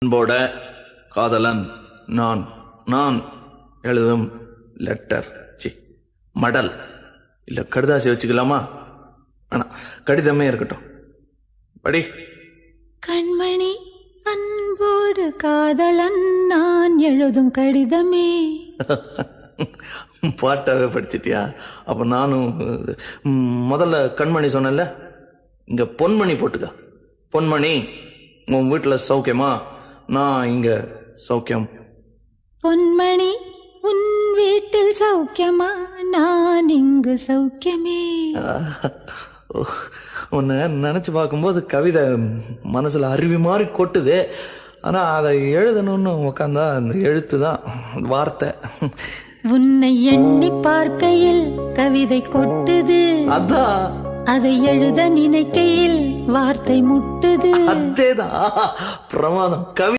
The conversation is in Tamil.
அன்போட காதலன் நான் நான் எழுதும் லெட்டர் மடல் இல்ல கடுதாசி வச்சுக்கலாமா? ஆனா கடிதமே இருக்கட்டும். படி. கண்மணி அன்போடு காதலன் நான் எழுதும் கடிதமே. பாட்டாவே படிச்சிட்டியா? அப்ப நானும் முதல்ல கண்மணி சொன்னேன்ல, இங்க பொன்மணி போட்டுக்க. பொன்மணி, உன் வீட்டுல சௌக்கியமா? நான் இங்க சௌக்கியம். பொன்மணி, உன் வீட்டில் சௌக்கியமா? நான் இங்கு சௌக்கியமே. உன்னை நினைச்சு பார்க்கும்போது கவிதை மனசுல அருவி மாதிரி கொட்டுது. ஆனா அதை எழுதணும்னு உக்காந்தா அந்த எழுத்து தான் வார்த்தை. உன்னை எண்ணி பார்க்கையில் கவிதை கொட்டுது, அதான் அதை எழுத நினைக்கையில் வார்த்தை முட்டுது. அதேதான் பிரமாதம். கவி